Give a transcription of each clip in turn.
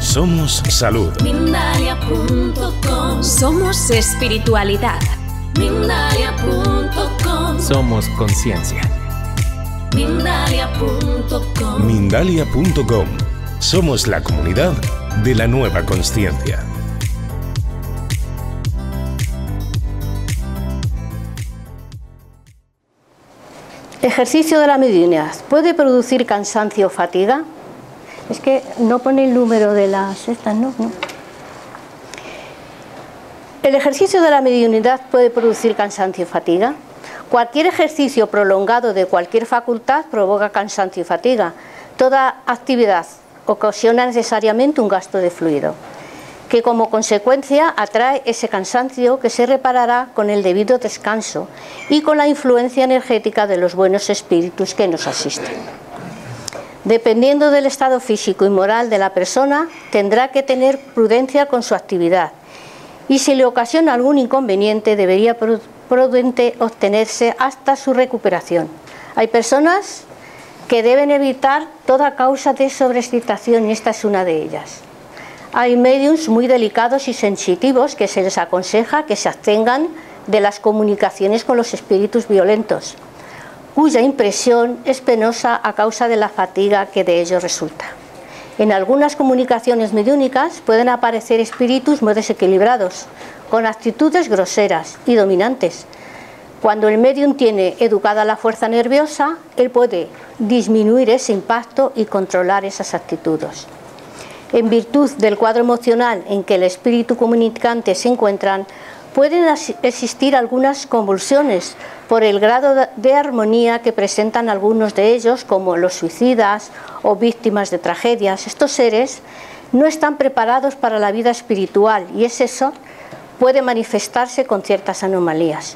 Somos salud. Mindalia.com. Somos espiritualidad. Mindalia.com. Somos conciencia. Mindalia.com. Mindalia.com. Somos la comunidad de la nueva consciencia. Ejercicio de la mediunidad. ¿Puede producir cansancio o fatiga? Es que no pone el número de las estas, ¿no? El ejercicio de la mediunidad puede producir cansancio y fatiga. Cualquier ejercicio prolongado de cualquier facultad provoca cansancio y fatiga. Toda actividad ocasiona necesariamente un gasto de fluido, que como consecuencia atrae ese cansancio que se reparará con el debido descanso y con la influencia energética de los buenos espíritus que nos asisten. Dependiendo del estado físico y moral de la persona, tendrá que tener prudencia con su actividad y si le ocasiona algún inconveniente debería prudente obtenerse hasta su recuperación. Hay personas que deben evitar toda causa de sobreexcitación y esta es una de ellas. Hay médiums muy delicados y sensitivos que se les aconseja que se abstengan de las comunicaciones con los espíritus violentos, cuya impresión es penosa a causa de la fatiga que de ello resulta. En algunas comunicaciones mediúnicas pueden aparecer espíritus muy desequilibrados, con actitudes groseras y dominantes. Cuando el médium tiene educada la fuerza nerviosa, él puede disminuir ese impacto y controlar esas actitudes. En virtud del cuadro emocional en que el espíritu comunicante se encuentran, pueden existir algunas convulsiones por el grado de armonía que presentan algunos de ellos, como los suicidas o víctimas de tragedias. Estos seres no están preparados para la vida espiritual y eso puede manifestarse con ciertas anomalías.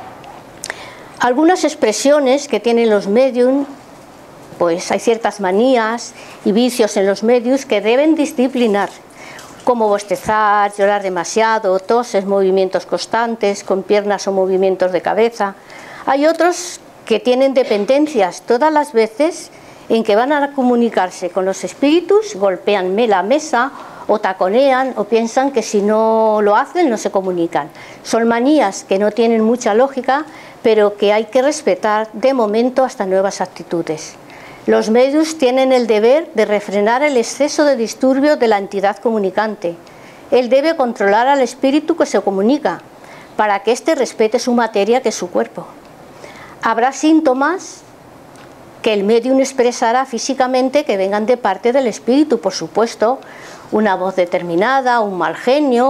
Algunas expresiones que tienen los médiums, pues hay ciertas manías y vicios en los médiums que deben disciplinar, como bostezar, llorar demasiado, toses, movimientos constantes, con piernas o movimientos de cabeza. Hay otros que tienen dependencias todas las veces en que van a comunicarse con los espíritus, golpean la mesa o taconean o piensan que si no lo hacen no se comunican. Son manías que no tienen mucha lógica, pero que hay que respetar de momento hasta nuevas actitudes. Los mediums tienen el deber de refrenar el exceso de disturbio de la entidad comunicante. Él debe controlar al espíritu que se comunica, para que éste respete su materia, que es su cuerpo. Habrá síntomas que el medium expresará físicamente que vengan de parte del espíritu, por supuesto, una voz determinada, un mal genio,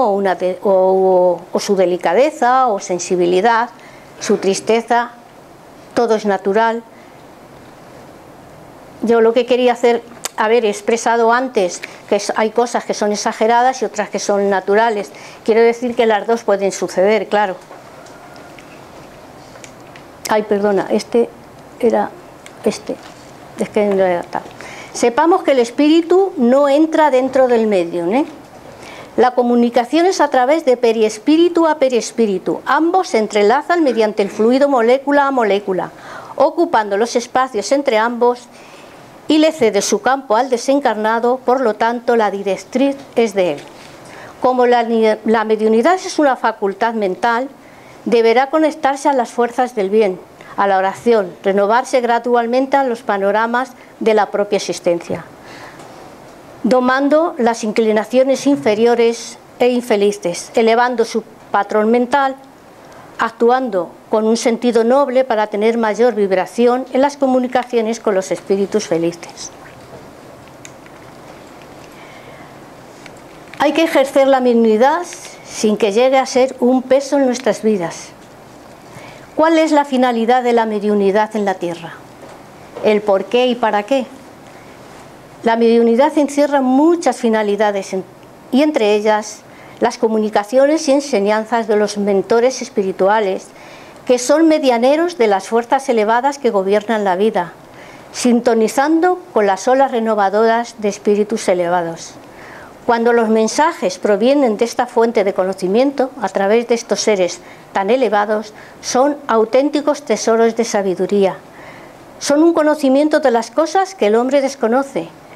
o su delicadeza o sensibilidad, su tristeza, todo es natural. Yo lo que quería haber expresado antes, que hay cosas que son exageradas y otras que son naturales. Quiero decir que las dos pueden suceder, claro. Ay, perdona, este era este. Es que no era tal. Sepamos que el espíritu no entra dentro del medium, La comunicación es a través de periespíritu a periespíritu. Ambos se entrelazan mediante el fluido molécula a molécula, ocupando los espacios entre ambos y le cede su campo al desencarnado, por lo tanto la directriz es de él. Como la mediunidad es una facultad mental, deberá conectarse a las fuerzas del bien, a la oración, renovarse gradualmente a los panoramas de la propia existencia, domando las inclinaciones inferiores e infelices, elevando su patrón mental, actuando con un sentido noble para tener mayor vibración en las comunicaciones con los espíritus felices. Hay que ejercer la mediunidad sin que llegue a ser un peso en nuestras vidas. ¿Cuál es la finalidad de la mediunidad en la Tierra? ¿El por qué y para qué? La mediunidad encierra muchas finalidades y entre ellas las comunicaciones y enseñanzas de los mentores espirituales, que son medianeros de las fuerzas elevadas que gobiernan la vida, sintonizando con las olas renovadoras de espíritus elevados. Cuando los mensajes provienen de esta fuente de conocimiento, a través de estos seres tan elevados, son auténticos tesoros de sabiduría. Son un conocimiento de las cosas que el hombre desconoce,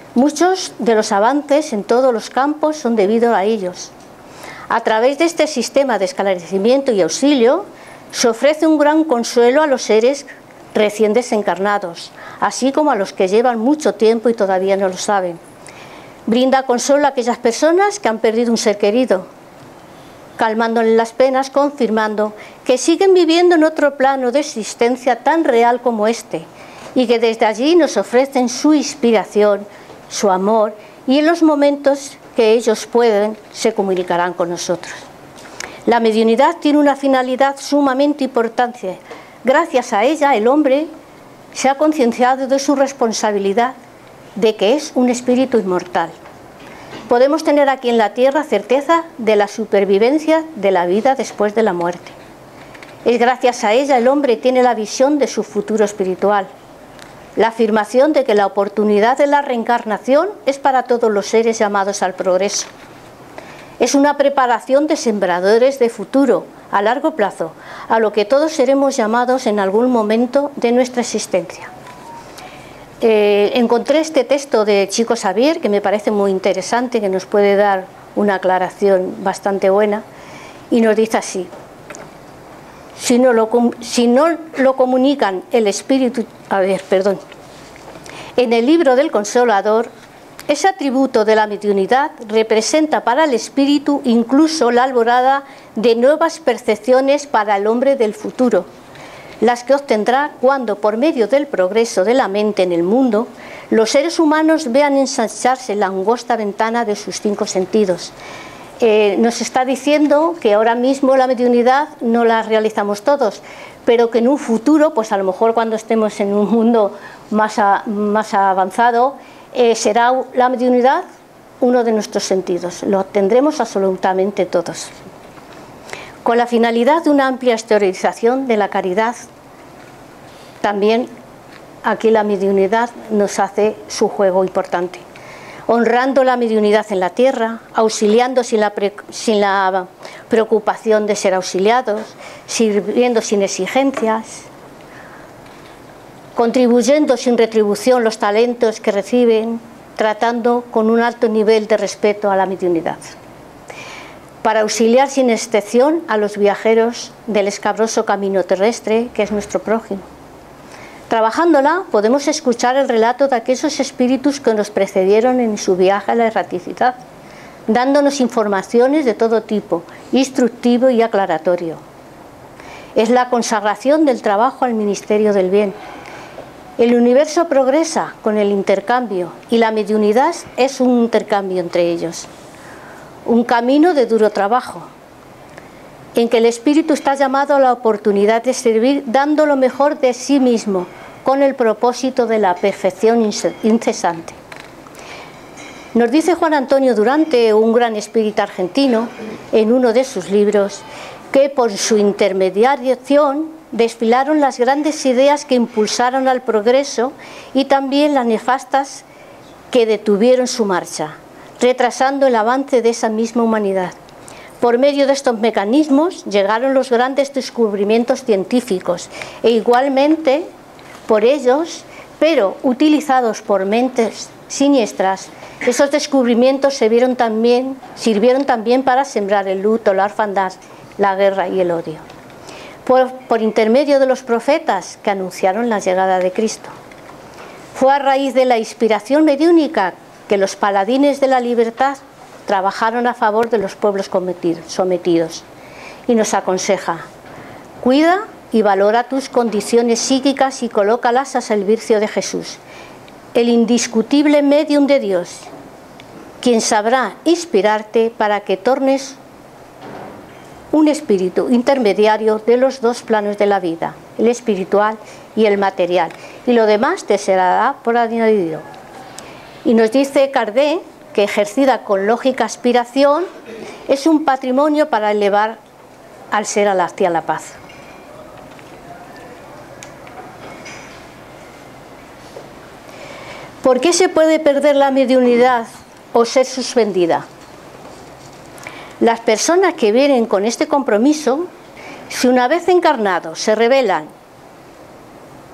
Muchos de los avances en todos los campos son debido a ellos. A través de este sistema de esclarecimiento y auxilio, se ofrece un gran consuelo a los seres recién desencarnados, así como a los que llevan mucho tiempo y todavía no lo saben. Brinda consuelo a aquellas personas que han perdido un ser querido, calmándoles las penas, confirmando que siguen viviendo en otro plano de existencia tan real como este, y que desde allí nos ofrecen su inspiración, su amor, y en los momentos que ellos pueden, se comunicarán con nosotros. La mediunidad tiene una finalidad sumamente importante. Gracias a ella, el hombre se ha concienciado de su responsabilidad, de que es un espíritu inmortal. Podemos tener aquí en la tierra certeza de la supervivencia de la vida después de la muerte. Es gracias a ella el hombre tiene la visión de su futuro espiritual, la afirmación de que la oportunidad de la reencarnación es para todos los seres llamados al progreso. Es una preparación de sembradores de futuro a largo plazo, a lo que todos seremos llamados en algún momento de nuestra existencia. Encontré este texto de Chico Xavier, que me parece muy interesante, que nos puede dar una aclaración bastante buena, y nos dice así: si no lo comunican el espíritu, en el libro del Consolador, ese atributo de la mediunidad representa para el espíritu incluso la alborada de nuevas percepciones para el hombre del futuro, las que obtendrá cuando, por medio del progreso de la mente en el mundo, los seres humanos vean ensancharse la angosta ventana de sus 5 sentidos. Nos está diciendo que ahora mismo la mediunidad no la realizamos todos, pero que en un futuro, pues a lo mejor cuando estemos en un mundo más avanzado, será la mediunidad uno de nuestros sentidos. Lo tendremos absolutamente todos. Con la finalidad de una amplia exteriorización de la caridad, también aquí la mediunidad nos hace su juego importante. Honrando la mediunidad en la tierra, auxiliando sin la preocupación de ser auxiliados, sirviendo sin exigencias, contribuyendo sin retribución los talentos que reciben, tratando con un alto nivel de respeto a la mediunidad. Para auxiliar sin excepción a los viajeros del escabroso camino terrestre que es nuestro prójimo. Trabajándola podemos escuchar el relato de aquellos espíritus que nos precedieron en su viaje a la erraticidad, dándonos informaciones de todo tipo, instructivo y aclaratorio. Es la consagración del trabajo al ministerio del bien. El universo progresa con el intercambio y la mediunidad es un intercambio entre ellos. Un camino de duro trabajo, en que el espíritu está llamado a la oportunidad de servir dando lo mejor de sí mismo, con el propósito de la perfección incesante. Nos dice Juan Antonio Durante, un gran espírita argentino, en uno de sus libros, que por su intermediación desfilaron las grandes ideas que impulsaron al progreso y también las nefastas que detuvieron su marcha, retrasando el avance de esa misma humanidad. Por medio de estos mecanismos llegaron los grandes descubrimientos científicos e igualmente por ellos, pero utilizados por mentes siniestras, esos descubrimientos sirvieron también para sembrar el luto, la orfandad, la guerra y el odio. Por intermedio de los profetas que anunciaron la llegada de Cristo. Fue a raíz de la inspiración mediúnica que los paladines de la libertad trabajaron a favor de los pueblos sometidos. Y nos aconseja: cuida y valora tus condiciones psíquicas y colócalas a servicio de Jesús, el indiscutible medium de Dios, quien sabrá inspirarte para que tornes un espíritu intermediario de los 2 planos de la vida, el espiritual y el material, y lo demás te será por añadido. Y nos dice Kardec que ejercida con lógica aspiración es un patrimonio para elevar al ser hacia la paz. ¿Por qué se puede perder la mediunidad o ser suspendida? Las personas que vienen con este compromiso, si una vez encarnados se rebelan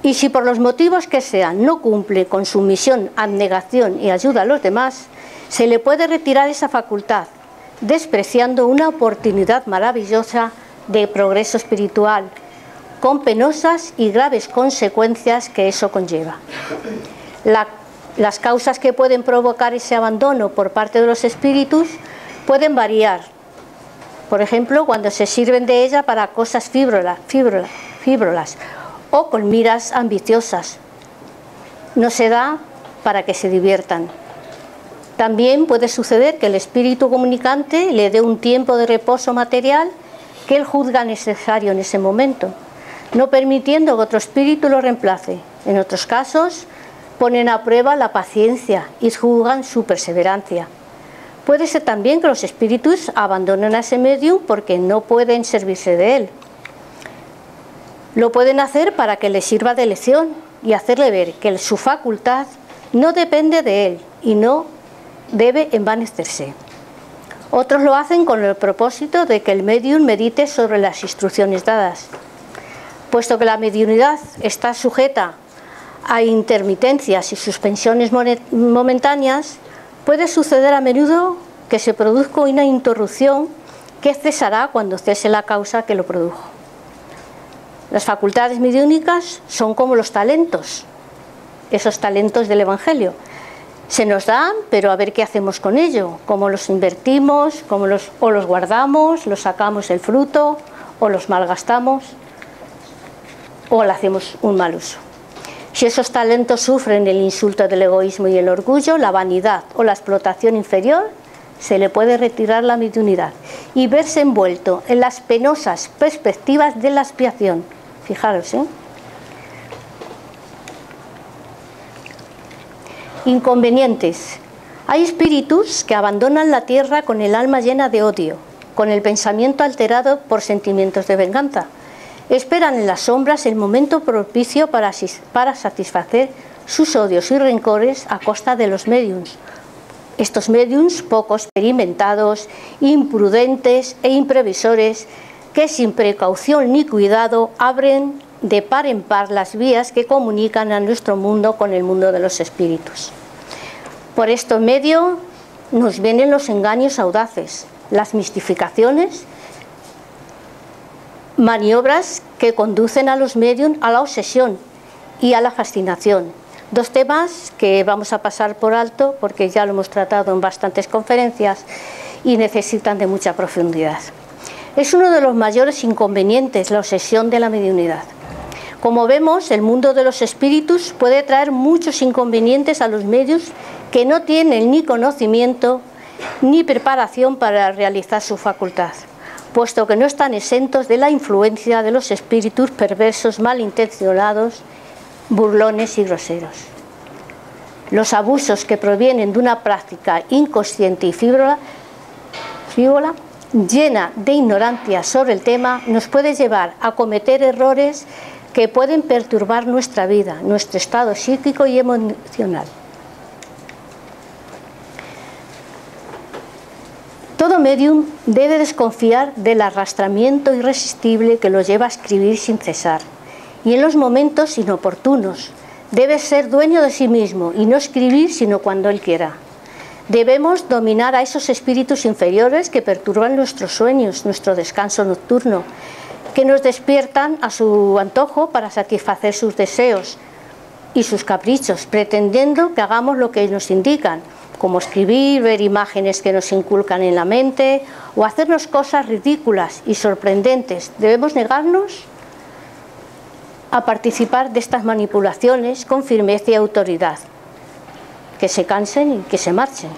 Y si por los motivos que sean no cumple con su misión, abnegación y ayuda a los demás, se le puede retirar esa facultad, despreciando una oportunidad maravillosa de progreso espiritual, con penosas y graves consecuencias que eso conlleva. Las causas que pueden provocar ese abandono por parte de los espíritus pueden variar. Por ejemplo, cuando se sirven de ella para cosas frívolas o con miras ambiciosas. No se da para que se diviertan. También puede suceder que el espíritu comunicante le dé un tiempo de reposo material que él juzga necesario en ese momento, no permitiendo que otro espíritu lo reemplace. En otros casos, ponen a prueba la paciencia y juzgan su perseverancia. Puede ser también que los espíritus abandonen a ese medium porque no pueden servirse de él. Lo pueden hacer para que le sirva de lección y hacerle ver que su facultad no depende de él y no debe envanecerse. Otros lo hacen con el propósito de que el medium medite sobre las instrucciones dadas. Puesto que la mediunidad está sujeta a intermitencias y suspensiones momentáneas, puede suceder a menudo que se produzca una interrupción que cesará cuando cese la causa que lo produjo. Las facultades mediúnicas son como los talentos, esos talentos del Evangelio. Se nos dan, pero a ver qué hacemos con ello, cómo los invertimos, o los guardamos, los sacamos el fruto, o los malgastamos, o le hacemos un mal uso. Si esos talentos sufren el insulto del egoísmo y el orgullo, la vanidad o la explotación inferior, se le puede retirar la mediunidad y verse envuelto en las penosas perspectivas de la expiación. Fijaros, Inconvenientes. Hay espíritus que abandonan la tierra con el alma llena de odio, con el pensamiento alterado por sentimientos de venganza. Esperan en las sombras el momento propicio para satisfacer sus odios y rencores a costa de los médiums. Estos médiums poco experimentados, imprudentes e imprevisores, que sin precaución ni cuidado abren de par en par las vías que comunican a nuestro mundo con el mundo de los espíritus. Por este medio nos vienen los engaños audaces, las mistificaciones, maniobras que conducen a los médiums a la obsesión y a la fascinación. Dos temas que vamos a pasar por alto porque ya lo hemos tratado en bastantes conferencias y necesitan de mucha profundidad. Es uno de los mayores inconvenientes la obsesión de la mediunidad. Como vemos, el mundo de los espíritus puede traer muchos inconvenientes a los medios que no tienen ni conocimiento ni preparación para realizar su facultad, puesto que no están exentos de la influencia de los espíritus perversos, malintencionados, burlones y groseros. Los abusos que provienen de una práctica inconsciente y frívola, llena de ignorancia sobre el tema, nos puede llevar a cometer errores que pueden perturbar nuestra vida, nuestro estado psíquico y emocional. Todo médium debe desconfiar del arrastramiento irresistible que lo lleva a escribir sin cesar, y en los momentos inoportunos. Debe ser dueño de sí mismo y no escribir sino cuando él quiera. Debemos dominar a esos espíritus inferiores que perturban nuestros sueños, nuestro descanso nocturno, que nos despiertan a su antojo para satisfacer sus deseos y sus caprichos, pretendiendo que hagamos lo que nos indican, como escribir, ver imágenes que nos inculcan en la mente o hacernos cosas ridículas y sorprendentes. Debemos negarnos a participar de estas manipulaciones con firmeza y autoridad. Que se cansen y que se marchen.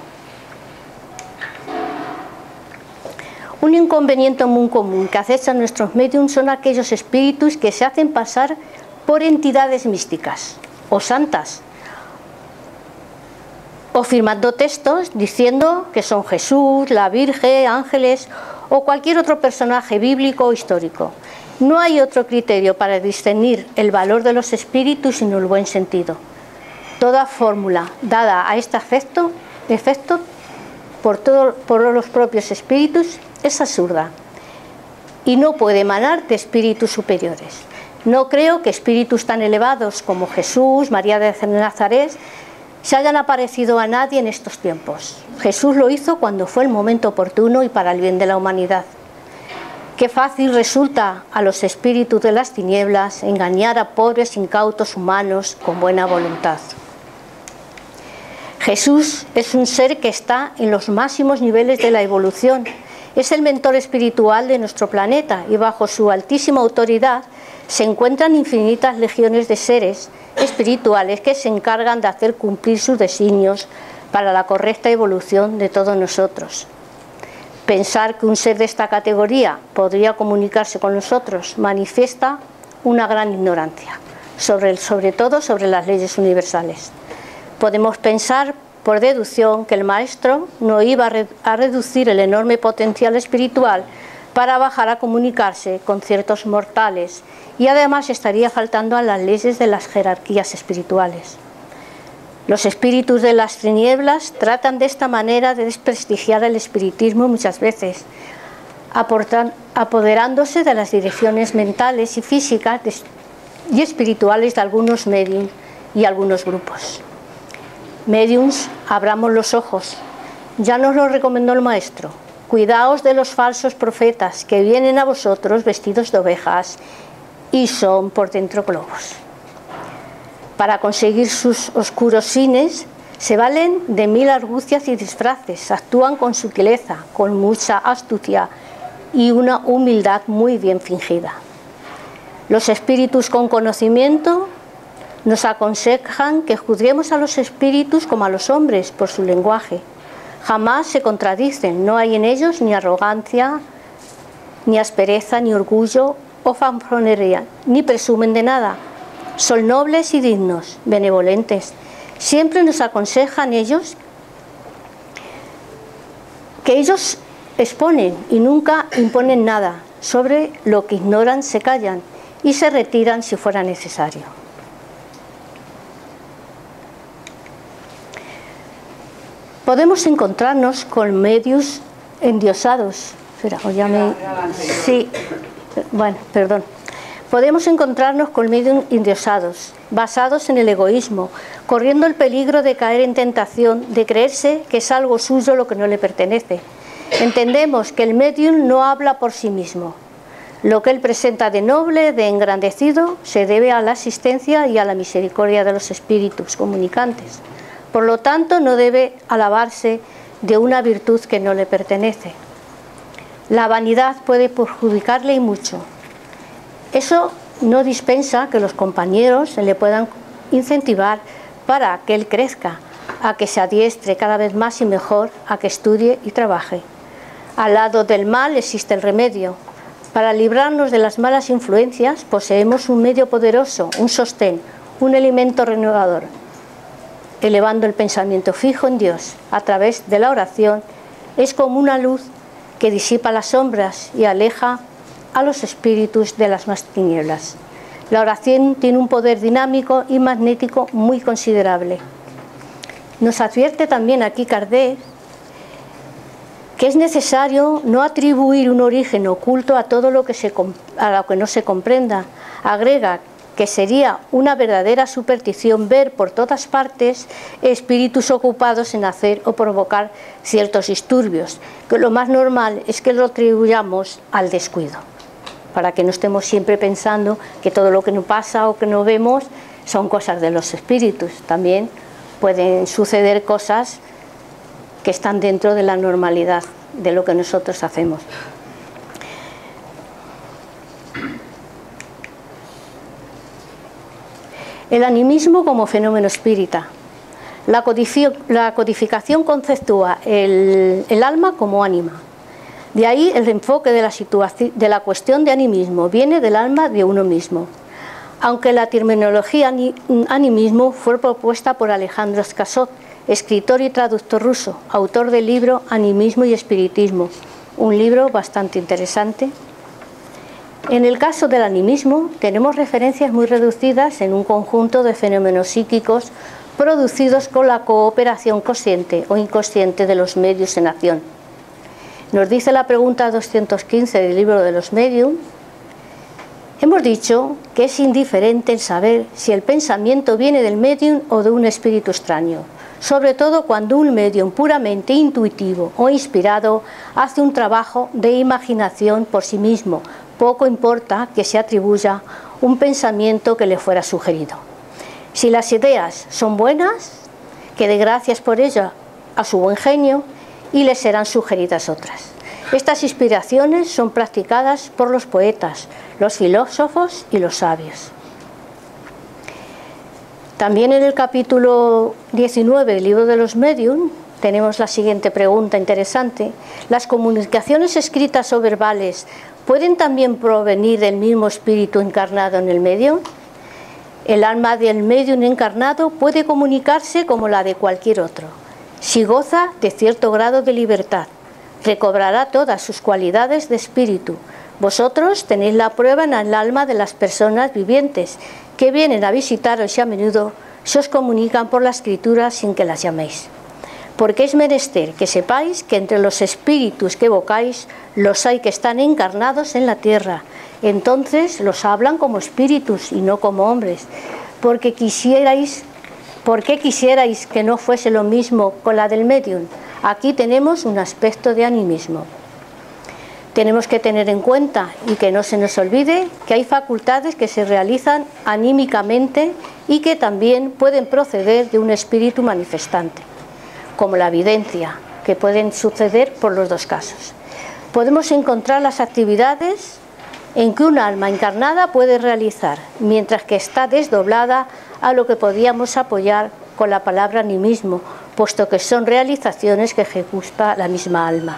Un inconveniente muy común que acecha a nuestros médiums son aquellos espíritus que se hacen pasar por entidades místicas o santas, o firmando textos diciendo que son Jesús, la Virgen, ángeles o cualquier otro personaje bíblico o histórico. No hay otro criterio para discernir el valor de los espíritus sino el buen sentido. Toda fórmula dada a este efecto por los propios espíritus es absurda y no puede emanar de espíritus superiores. No creo que espíritus tan elevados como Jesús, María de Nazaret, se hayan aparecido a nadie en estos tiempos. Jesús lo hizo cuando fue el momento oportuno y para el bien de la humanidad. Qué fácil resulta a los espíritus de las tinieblas engañar a pobres incautos humanos con buena voluntad. Jesús es un ser que está en los máximos niveles de la evolución. Es el mentor espiritual de nuestro planeta y bajo su altísima autoridad se encuentran infinitas legiones de seres espirituales que se encargan de hacer cumplir sus designios para la correcta evolución de todos nosotros. Pensar que un ser de esta categoría podría comunicarse con nosotros manifiesta una gran ignorancia, sobre todo sobre las leyes universales. Podemos pensar por deducción que el Maestro no iba a reducir el enorme potencial espiritual para bajar a comunicarse con ciertos mortales y además estaría faltando a las leyes de las jerarquías espirituales. Los espíritus de las tinieblas tratan de esta manera de desprestigiar el espiritismo muchas veces, apoderándose de las direcciones mentales y físicas y espirituales de algunos médiums y algunos grupos. Médiums, abramos los ojos, ya nos lo recomendó el Maestro. Cuidaos de los falsos profetas que vienen a vosotros vestidos de ovejas y son por dentro globos. Para conseguir sus oscuros fines, se valen de mil argucias y disfraces, actúan con sutileza, con mucha astucia y una humildad muy bien fingida. Los espíritus con conocimiento nos aconsejan que juzguemos a los espíritus como a los hombres por su lenguaje. Jamás se contradicen, no hay en ellos ni arrogancia, ni aspereza, ni orgullo o fanfarronería, ni presumen de nada. Son nobles y dignos, benevolentes. Siempre nos aconsejan ellos que ellos exponen y nunca imponen nada. Sobre lo que ignoran se callan y se retiran si fuera necesario. Podemos encontrarnos con medios endiosados. Espera, o ya me... Sí, bueno, perdón. Podemos encontrarnos con medios endiosados, basados en el egoísmo, corriendo el peligro de caer en tentación, de creerse que es algo suyo lo que no le pertenece. Entendemos que el medium no habla por sí mismo. Lo que él presenta de noble, de engrandecido, se debe a la asistencia y a la misericordia de los espíritus comunicantes. Por lo tanto, no debe alabarse de una virtud que no le pertenece. La vanidad puede perjudicarle y mucho. Eso no dispensa que los compañeros le puedan incentivar para que él crezca, a que se adiestre cada vez más y mejor, a que estudie y trabaje. Al lado del mal existe el remedio. Para librarnos de las malas influencias poseemos un medio poderoso, un sostén, un alimento renovador, elevando el pensamiento fijo en Dios a través de la oración. Es como una luz que disipa las sombras y aleja a los espíritus de las más tinieblas. La oración tiene un poder dinámico y magnético muy considerable. Nos advierte también aquí Kardec que es necesario no atribuir un origen oculto a todo lo que no se comprenda. Agrega que sería una verdadera superstición ver por todas partes espíritus ocupados en hacer o provocar ciertos disturbios, que lo más normal es que lo atribuyamos al descuido, para que no estemos siempre pensando que todo lo que nos pasa o que no vemos son cosas de los espíritus. También pueden suceder cosas que están dentro de la normalidad de lo que nosotros hacemos. El animismo como fenómeno espírita. La codificación conceptúa el alma como ánima. De ahí el enfoque de la cuestión de animismo viene del alma de uno mismo. Aunque la terminología animismo fue propuesta por Alejandro Skasov, escritor y traductor ruso, autor del libro Animismo y Espiritismo, un libro bastante interesante. En el caso del animismo tenemos referencias muy reducidas en un conjunto de fenómenos psíquicos producidos con la cooperación consciente o inconsciente de los medios en acción. Nos dice la pregunta 215 del libro de los medium Hemos dicho que es indiferente el saber si el pensamiento viene del médium o de un espíritu extraño, sobre todo cuando un médium puramente intuitivo o inspirado hace un trabajo de imaginación por sí mismo. Poco importa que se atribuya un pensamiento que le fuera sugerido. Si las ideas son buenas, que dé gracias por ello a su buen genio y le serán sugeridas otras. Estas inspiraciones son practicadas por los poetas, los filósofos y los sabios. También en el capítulo 19 del libro de los Medium tenemos la siguiente pregunta interesante. ¿Las comunicaciones escritas o verbales pueden también provenir del mismo espíritu encarnado en el medium? El alma del medium encarnado puede comunicarse como la de cualquier otro. Si goza de cierto grado de libertad, recobrará todas sus cualidades de espíritu. Vosotros tenéis la prueba en el alma de las personas vivientes que vienen a visitaros y a menudo se os comunican por la escritura sin que las llaméis. Porque es menester que sepáis que entre los espíritus que evocáis los hay que están encarnados en la tierra. Entonces los hablan como espíritus y no como hombres. ¿Por qué quisierais que no fuese lo mismo con la del medium? Aquí tenemos un aspecto de animismo. Tenemos que tener en cuenta y que no se nos olvide que hay facultades que se realizan anímicamente y que también pueden proceder de un espíritu manifestante, como la evidencia, que pueden suceder por los dos casos. Podemos encontrar las actividades en que un alma encarnada puede realizar, mientras que está desdoblada a lo que podíamos apoyar con la palabra animismo, puesto que son realizaciones que ejecuta la misma alma.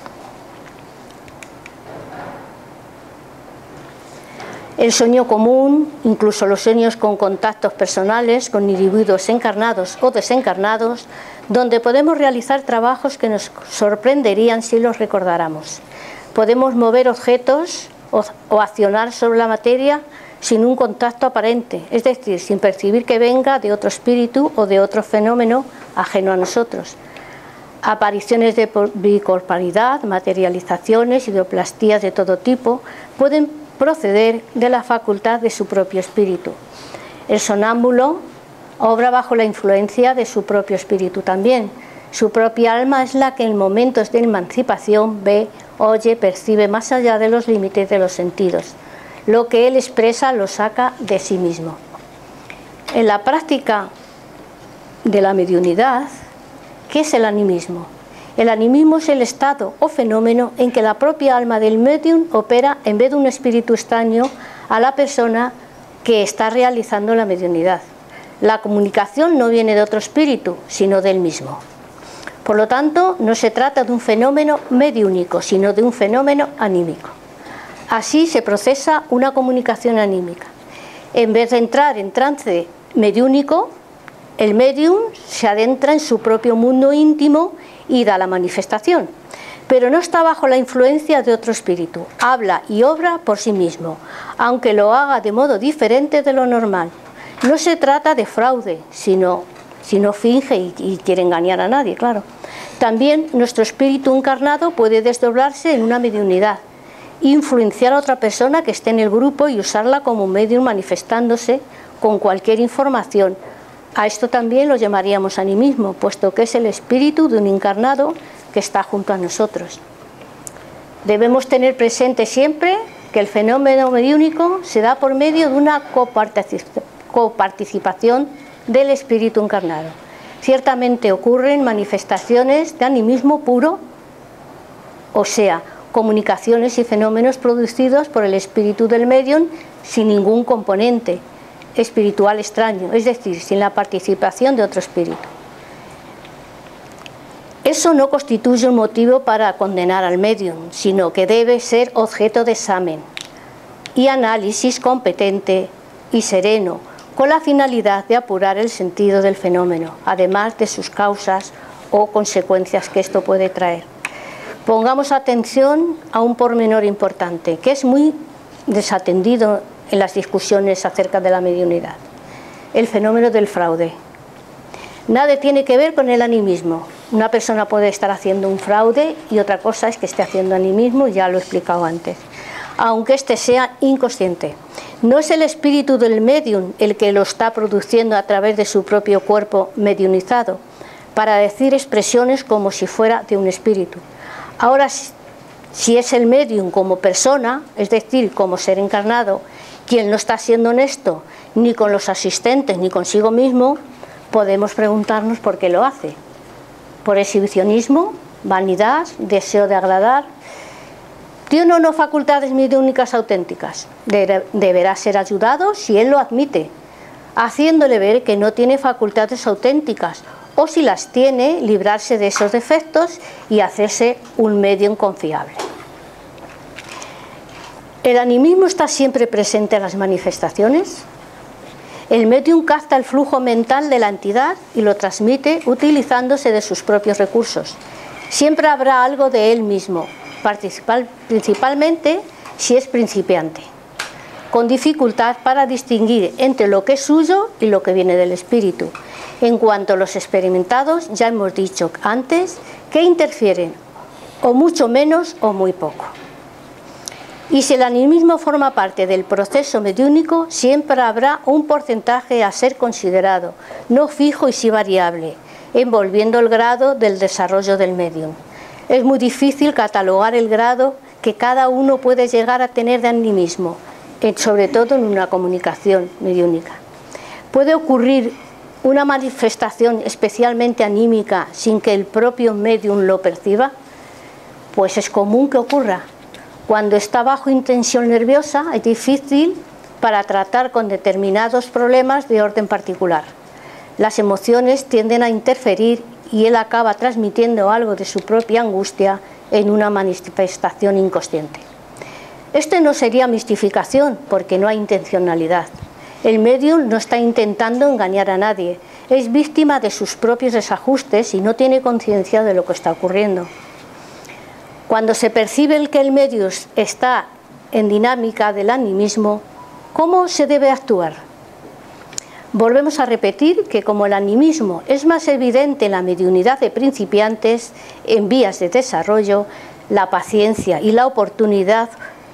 El sueño común, incluso los sueños con contactos personales, con individuos encarnados o desencarnados, donde podemos realizar trabajos que nos sorprenderían si los recordáramos. Podemos mover objetos o accionar sobre la materia sin un contacto aparente, es decir, sin percibir que venga de otro espíritu o de otro fenómeno ajeno a nosotros. Apariciones de bicorporalidad, materializaciones, hidroplastías de todo tipo pueden proceder de la facultad de su propio espíritu. El sonámbulo obra bajo la influencia de su propio espíritu también. Su propia alma es la que en momentos de emancipación ve, oye, percibe más allá de los límites de los sentidos. Lo que él expresa lo saca de sí mismo. En la práctica de la mediunidad, ¿qué es el animismo? El animismo es el estado o fenómeno en que la propia alma del medium opera en vez de un espíritu extraño a la persona que está realizando la mediunidad. La comunicación no viene de otro espíritu, sino del mismo. Por lo tanto, no se trata de un fenómeno mediúnico, sino de un fenómeno anímico. Así se procesa una comunicación anímica. En vez de entrar en trance mediúnico, el medium se adentra en su propio mundo íntimo y da la manifestación, pero no está bajo la influencia de otro espíritu. Habla y obra por sí mismo, aunque lo haga de modo diferente de lo normal. No se trata de fraude, sino finge y quiere engañar a nadie, claro. También nuestro espíritu encarnado puede desdoblarse en una mediunidad, influenciar a otra persona que esté en el grupo y usarla como medium manifestándose con cualquier información. A esto también lo llamaríamos animismo, puesto que es el espíritu de un encarnado que está junto a nosotros. Debemos tener presente siempre que el fenómeno mediúnico se da por medio de una coparticipación del espíritu encarnado. Ciertamente ocurren manifestaciones de animismo puro, o sea, comunicaciones y fenómenos producidos por el espíritu del medium sin ningún componente espiritual extraño, es decir, sin la participación de otro espíritu. Eso no constituye un motivo para condenar al medium, sino que debe ser objeto de examen y análisis competente y sereno, con la finalidad de apurar el sentido del fenómeno, además de sus causas o consecuencias que esto puede traer. Pongamos atención a un pormenor importante, que es muy desatendido en las discusiones acerca de la mediunidad: el fenómeno del fraude. Nada tiene que ver con el animismo. Una persona puede estar haciendo un fraude y otra cosa es que esté haciendo animismo, ya lo he explicado antes. aunque éste sea inconsciente. No es el espíritu del médium el que lo está produciendo a través de su propio cuerpo mediunizado, para decir expresiones como si fuera de un espíritu. Ahora, si es el médium como persona, es decir, como ser encarnado, quien no está siendo honesto ni con los asistentes ni consigo mismo, podemos preguntarnos por qué lo hace. ¿Por exhibicionismo, vanidad, deseo de agradar? ¿Tiene o no facultades mediúnicas auténticas? Deberá ser ayudado si él lo admite, haciéndole ver que no tiene facultades auténticas, o si las tiene, librarse de esos defectos y hacerse un médium confiable. ¿El animismo está siempre presente en las manifestaciones? El médium capta el flujo mental de la entidad y lo transmite utilizándose de sus propios recursos. Siempre habrá algo de él mismo, principalmente si es principiante, con dificultad para distinguir entre lo que es suyo y lo que viene del espíritu. En cuanto a los experimentados, ya hemos dicho antes que interfieren, o mucho menos o muy poco. Y si el animismo forma parte del proceso mediúnico, siempre habrá un porcentaje a ser considerado, no fijo y sí variable, envolviendo el grado del desarrollo del médium. Es muy difícil catalogar el grado que cada uno puede llegar a tener de animismo, sobre todo en una comunicación mediúnica. ¿Puede ocurrir una manifestación especialmente anímica sin que el propio médium lo perciba? Pues es común que ocurra. Cuando está bajo intención nerviosa es difícil para tratar con determinados problemas de orden particular. Las emociones tienden a interferir y él acaba transmitiendo algo de su propia angustia en una manifestación inconsciente. Esto no sería mistificación porque no hay intencionalidad. El médium no está intentando engañar a nadie, es víctima de sus propios desajustes y no tiene conciencia de lo que está ocurriendo. Cuando se percibe que el médium está en dinámica del animismo, ¿cómo se debe actuar? Volvemos a repetir que como el animismo es más evidente en la mediunidad de principiantes en vías de desarrollo, la paciencia y la oportunidad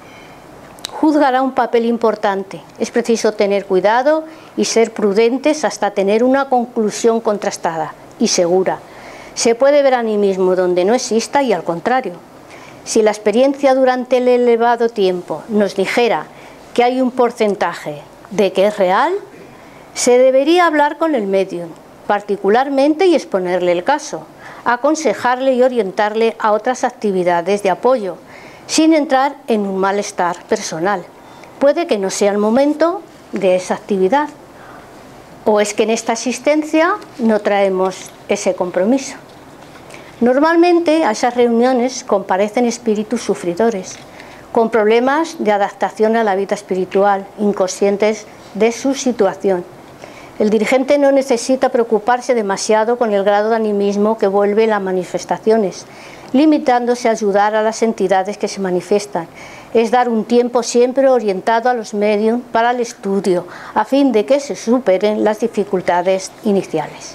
juzgará un papel importante. Es preciso tener cuidado y ser prudentes hasta tener una conclusión contrastada y segura. Se puede ver animismo donde no exista y al contrario. Si la experiencia durante el elevado tiempo nos dijera que hay un porcentaje de que es real, se debería hablar con el médium, particularmente, y exponerle el caso, aconsejarle y orientarle a otras actividades de apoyo, sin entrar en un malestar personal. Puede que no sea el momento de esa actividad, o es que en esta asistencia no traemos ese compromiso. Normalmente a esas reuniones comparecen espíritus sufridores, con problemas de adaptación a la vida espiritual, inconscientes de su situación. El dirigente no necesita preocuparse demasiado con el grado de animismo que vuelve las manifestaciones, limitándose a ayudar a las entidades que se manifiestan. Es dar un tiempo siempre orientado a los médiums para el estudio, a fin de que se superen las dificultades iniciales.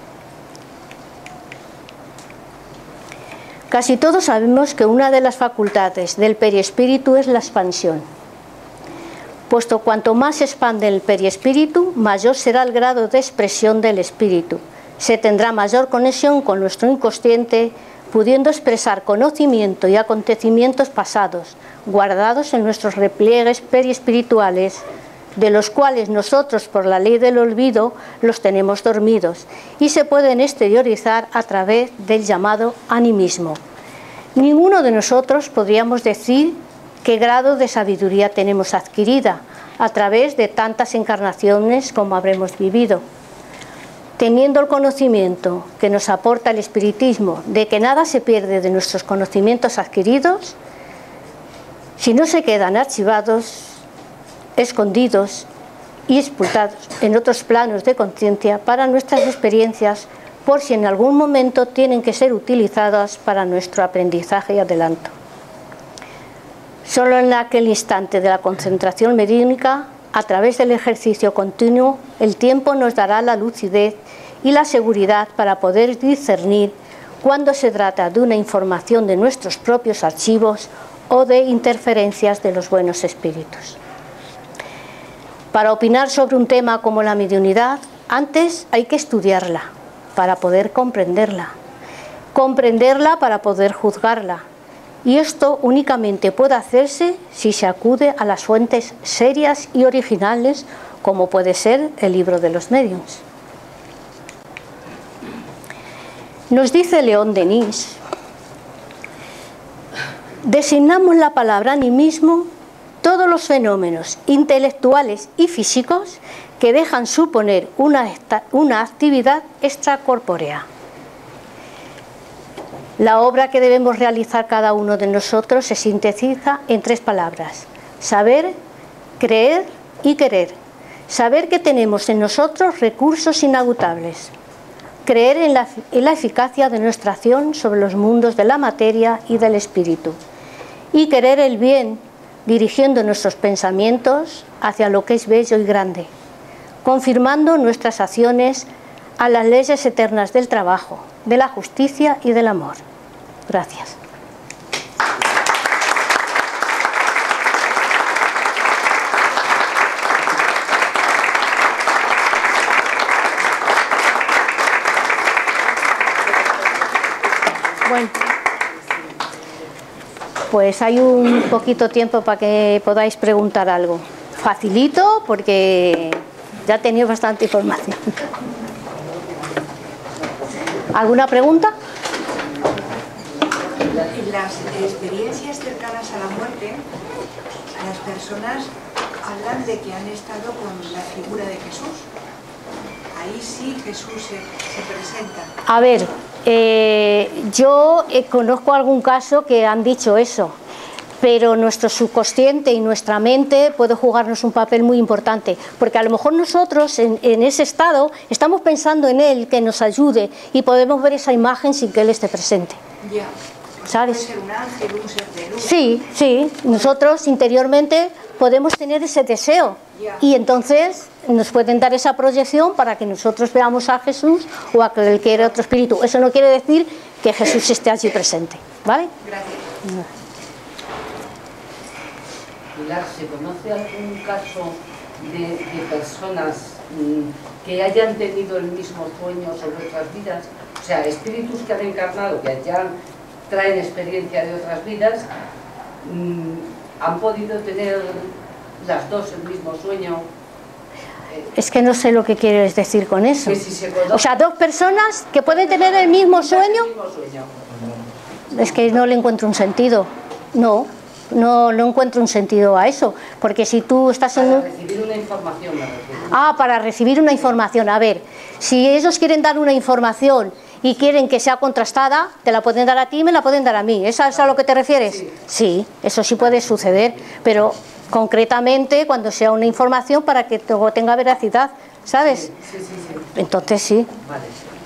Casi todos sabemos que una de las facultades del periespíritu es la expansión, puesto cuanto más se expande el periespíritu, mayor será el grado de expresión del espíritu. Se tendrá mayor conexión con nuestro inconsciente, pudiendo expresar conocimiento y acontecimientos pasados, guardados en nuestros repliegues periespirituales, de los cuales nosotros, por la ley del olvido, los tenemos dormidos, y se pueden exteriorizar a través del llamado animismo. Ninguno de nosotros podríamos decir qué grado de sabiduría tenemos adquirida a través de tantas encarnaciones como habremos vivido. Teniendo el conocimiento que nos aporta el espiritismo de que nada se pierde de nuestros conocimientos adquiridos, si no se quedan archivados, escondidos y expulsados en otros planos de conciencia para nuestras experiencias, por si en algún momento tienen que ser utilizadas para nuestro aprendizaje y adelanto. Solo en aquel instante de la concentración mediúnica, a través del ejercicio continuo, el tiempo nos dará la lucidez y la seguridad para poder discernir cuando se trata de una información de nuestros propios archivos o de interferencias de los buenos espíritus. Para opinar sobre un tema como la mediunidad, antes hay que estudiarla para poder comprenderla para poder juzgarla. Y esto únicamente puede hacerse si se acude a las fuentes serias y originales, como puede ser el libro de los médiuns. Nos dice León Denis: designamos la palabra animismo todos los fenómenos intelectuales y físicos que dejan suponer una actividad extracorpórea. La obra que debemos realizar cada uno de nosotros se sintetiza en 3 palabras: saber, creer y querer. Saber que tenemos en nosotros recursos inagotables. Creer en la eficacia de nuestra acción sobre los mundos de la materia y del espíritu. Y querer el bien, dirigiendo nuestros pensamientos hacia lo que es bello y grande, confirmando nuestras acciones a las leyes eternas del trabajo, de la justicia y del amor. Gracias. Bueno, pues hay un poquito tiempo para que podáis preguntar algo. Facilito porque ya he tenido bastante información. ¿Alguna pregunta? En las experiencias cercanas a la muerte, las personas hablan de que han estado con la figura de Jesús. Ahí sí Jesús se presenta. A ver, yo conozco algún caso que han dicho eso, pero nuestro subconsciente y nuestra mente puede jugarnos un papel muy importante, porque a lo mejor nosotros en ese estado estamos pensando en él, que nos ayude, y podemos ver esa imagen sin que él esté presente. Ya. ¿Sabes? Puede ser un ángel, un ser de luz. Sí, sí, nosotros interiormente podemos tener ese deseo, y entonces nos pueden dar esa proyección para que nosotros veamos a Jesús o a cualquier otro espíritu. Eso no quiere decir que Jesús esté allí presente, ¿vale? Gracias. Pilar, ¿se conoce algún caso de personas que hayan tenido el mismo sueño sobre otras vidas? O sea, espíritus que han encarnado, que ya traen experiencia de otras vidas, han podido tener las dos el mismo sueño. Es que no sé lo que quieres decir con eso. Que si se conoce, o sea, 2 personas que pueden tener el mismo sueño. Es que no le encuentro un sentido. No encuentro un sentido a eso, porque si tú estás en para recibir una información, me refiero. Ah, para recibir una información. A ver, si ellos quieren dar una información y quieren que sea contrastada, te la pueden dar a ti y me la pueden dar a mí. ¿Es a lo que te refieres? Sí. Sí, eso sí puede suceder, pero concretamente cuando sea una información para que tenga veracidad, ¿sabes? Sí. Entonces sí. Vale.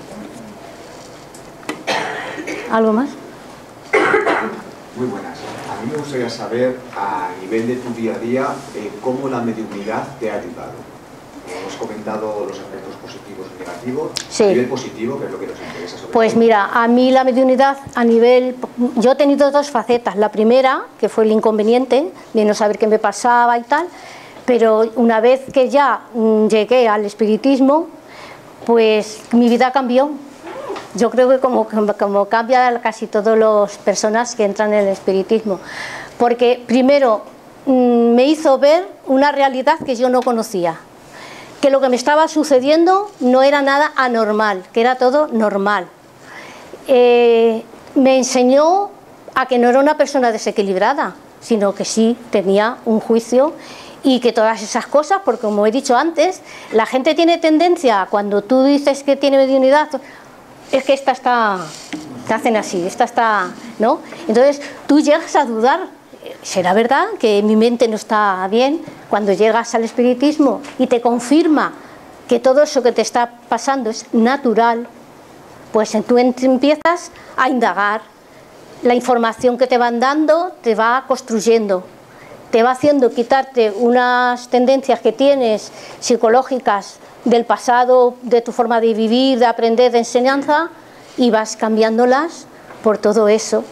¿Algo más? Muy buenas. A mí me gustaría saber, a nivel de tu día a día, cómo la mediunidad te ha ayudado. Hemos comentado los aspectos positivos y negativos. Sí. A nivel positivo, que es lo que nos interesa sobre Pues todo. mira, a mí la mediunidad a nivel... Yo he tenido 2 facetas. La primera, que fue el inconveniente, de no saber qué me pasaba y tal, pero una vez que ya llegué al espiritismo, pues mi vida cambió. Yo creo que como cambia casi todas las personas que entran en el espiritismo. Porque primero me hizo ver una realidad que yo no conocía. Que lo que me estaba sucediendo no era nada anormal, que era todo normal. Me enseñó a que no era una persona desequilibrada, sino que sí tenía un juicio y que todas esas cosas, porque como he dicho antes, la gente tiene tendencia, cuando tú dices que tiene mediunidad, es que esta está, te hacen así, esta está, ¿no? Entonces tú llegas a dudar, ¿será verdad que mi mente no está bien? Cuando llegas al espiritismo y te confirma que todo eso que te está pasando es natural, pues tú empiezas a indagar. La información que te van dando te va construyendo, te va haciendo quitarte unas tendencias que tienes psicológicas del pasado, de tu forma de vivir, de aprender, de enseñanza, y vas cambiándolas por todo eso.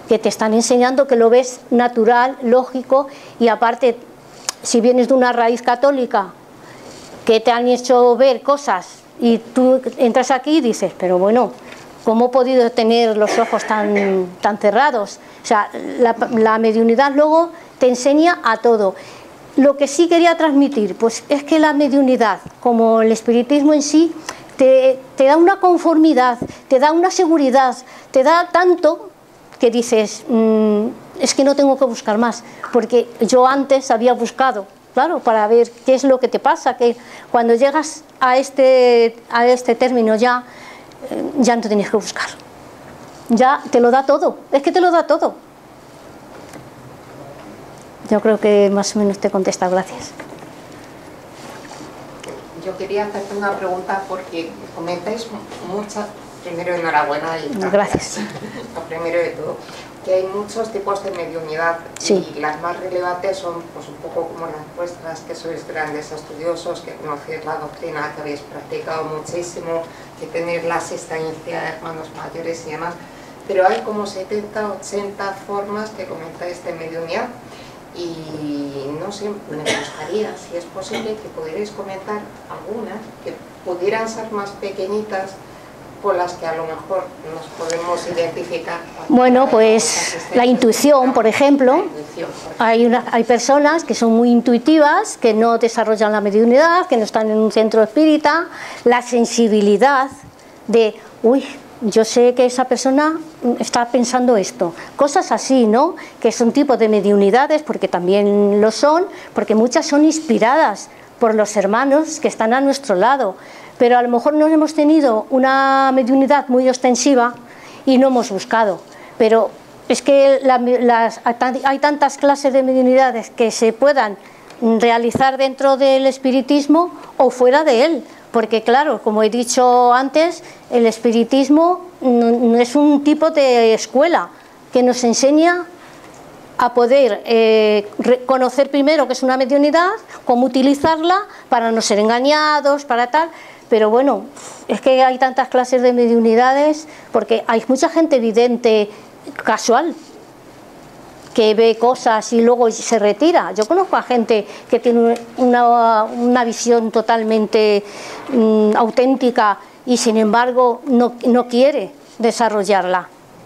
que te están enseñando, que lo ves natural, lógico, y aparte, si vienes de una raíz católica, que te han hecho ver cosas y tú entras aquí y dices, pero bueno, ¿cómo he podido tener los ojos tan cerrados? O sea, la mediunidad luego te enseña a todo. Lo que sí quería transmitir, pues es que la mediunidad, como el espiritismo en sí, te da una conformidad, te da una seguridad, te da tanto que dices, es que no tengo que buscar más, porque yo antes había buscado, claro, para ver qué es lo que te pasa, que cuando llegas a este término ya no tenías que buscar, ya te lo da todo, es que te lo da todo. Yo creo que más o menos te he contestado, gracias. Yo quería hacerte una pregunta porque comentáis muchas, primero enhorabuena y gracias. Lo primero de todo, que hay muchos tipos de mediunidad, sí, y las más relevantes son pues un poco como las vuestras, que sois grandes estudiosos, que conocéis la doctrina, que habéis practicado muchísimo, que tenéis la asistencia de hermanos mayores y demás, pero hay como 70, 80 formas que comentáis de mediunidad. Y no sé, me gustaría, si es posible, que pudierais comentar algunas que pudieran ser más pequeñitas, con las que a lo mejor nos podemos identificar. Bueno, pues la intuición, por ejemplo. Hay personas que son muy intuitivas, que no desarrollan la mediunidad, que no están en un centro espírita. La sensibilidad de, uy, yo sé que esa persona está pensando esto, cosas así, ¿no? Que son tipos de mediunidades, porque también lo son, porque muchas son inspiradas por los hermanos que están a nuestro lado, pero a lo mejor no hemos tenido una mediunidad muy ostensiva y no hemos buscado, pero es que hay tantas clases de mediunidades que se puedan realizar dentro del espiritismo o fuera de él. Porque claro, como he dicho antes, el espiritismo es un tipo de escuela que nos enseña a poder conocer primero qué es una mediunidad, cómo utilizarla para no ser engañados, para tal. Pero bueno, es que hay tantas clases de mediunidades porque hay mucha gente vidente casual que ve cosas y luego se retira. Yo conozco a gente que tiene una visión totalmente auténtica y sin embargo no quiere desarrollarla.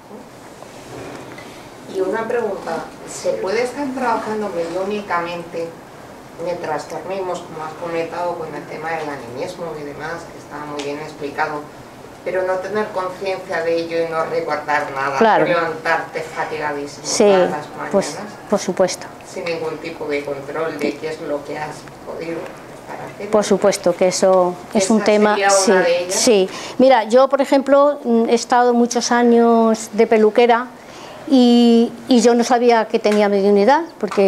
Y una pregunta, ¿se puede estar trabajando mediúnicamente mientras dormimos, como has comentado con el tema del animismo y demás, que está muy bien explicado, pero no tener conciencia de ello y no recordar nada, claro, levantarte fatigadísimo sí, todas las mañanas, pues, por supuesto, sin ningún tipo de control de qué es lo que has podido hacer? Por supuesto que eso es un tema, sí, sí. Mira, yo por ejemplo he estado muchos años de peluquera y yo no sabía que tenía mediunidad,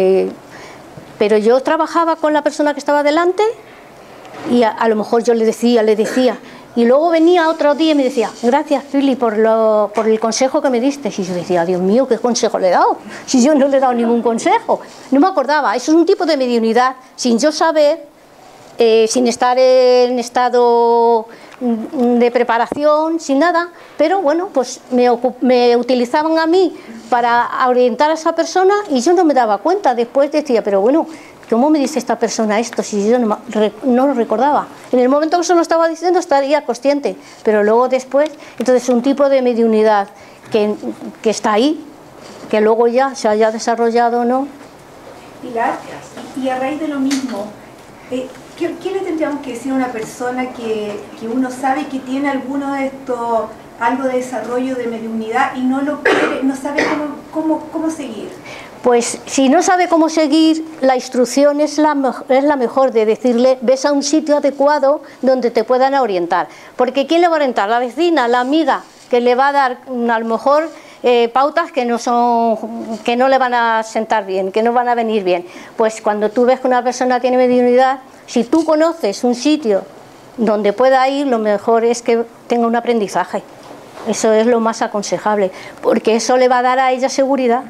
pero yo trabajaba con la persona que estaba delante y a lo mejor yo le decía, y luego venía otro día y me decía, gracias Pili por el consejo que me diste. Y yo decía, Dios mío, ¿qué consejo le he dado? Si yo no le he dado ningún consejo. No me acordaba. Eso es un tipo de mediunidad, sin yo saber, sin estar en estado de preparación, sin nada. Pero bueno, pues me utilizaban a mí para orientar a esa persona y yo no me daba cuenta. Después decía, pero bueno, ¿cómo me dice esta persona esto si yo no lo recordaba? En el momento que se lo estaba diciendo estaría consciente, pero luego después, entonces un tipo de mediunidad que está ahí, que luego ya se haya desarrollado o no. Pilar, y a raíz de lo mismo, ¿qué le tendríamos que decir a una persona que uno sabe que tiene alguno de estos, algo de desarrollo de mediunidad y no lo quiere, no sabe cómo seguir? Pues si no sabe cómo seguir, la instrucción es la mejor de decirle, ves a un sitio adecuado donde te puedan orientar. Porque ¿quién le va a orientar? La vecina, la amiga, que le va a dar a lo mejor pautas que no le van a sentar bien, que no van a venir bien. Pues cuando tú ves que una persona tiene mediunidad, si tú conoces un sitio donde pueda ir, lo mejor es que tenga un aprendizaje. Eso es lo más aconsejable, porque eso le va a dar a ella seguridad.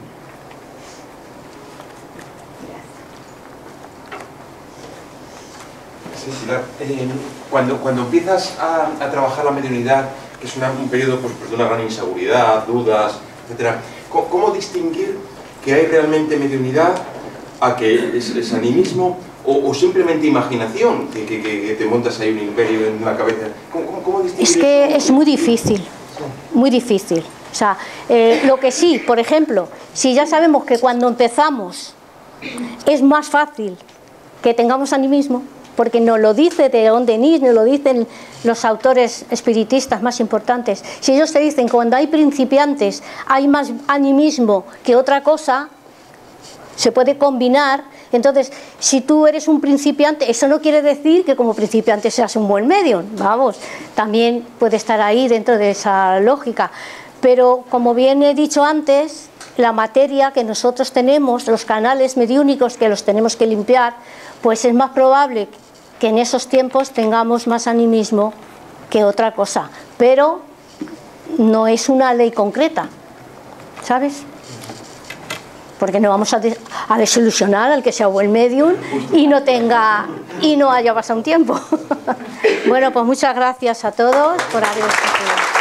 Sí, Pilar. Cuando empiezas a trabajar la mediunidad, que es un periodo pues, de una gran inseguridad, dudas, etcétera, ¿Cómo distinguir que hay realmente mediunidad a que es animismo o simplemente imaginación, que te montas ahí un imperio en la cabeza? ¿Cómo distinguir? Es que es muy difícil, muy difícil. O sea, lo que sí, por ejemplo, si ya sabemos que cuando empezamos es más fácil que tengamos animismo, porque nos lo dice León Denis, nos lo dicen los autores espiritistas más importantes. Si ellos te dicen que cuando hay principiantes hay más animismo que otra cosa, se puede combinar. Entonces, si tú eres un principiante, eso no quiere decir que como principiante seas un buen medium, vamos, también puede estar ahí dentro de esa lógica. Pero, como bien he dicho antes, la materia que nosotros tenemos, los canales mediúnicos que los tenemos que limpiar, pues es más probable que en esos tiempos tengamos más animismo que otra cosa. Pero no es una ley concreta, ¿sabes? Porque no vamos a desilusionar al que sea buen medium y no haya pasado un tiempo. Bueno, pues muchas gracias a todos por haber escuchado.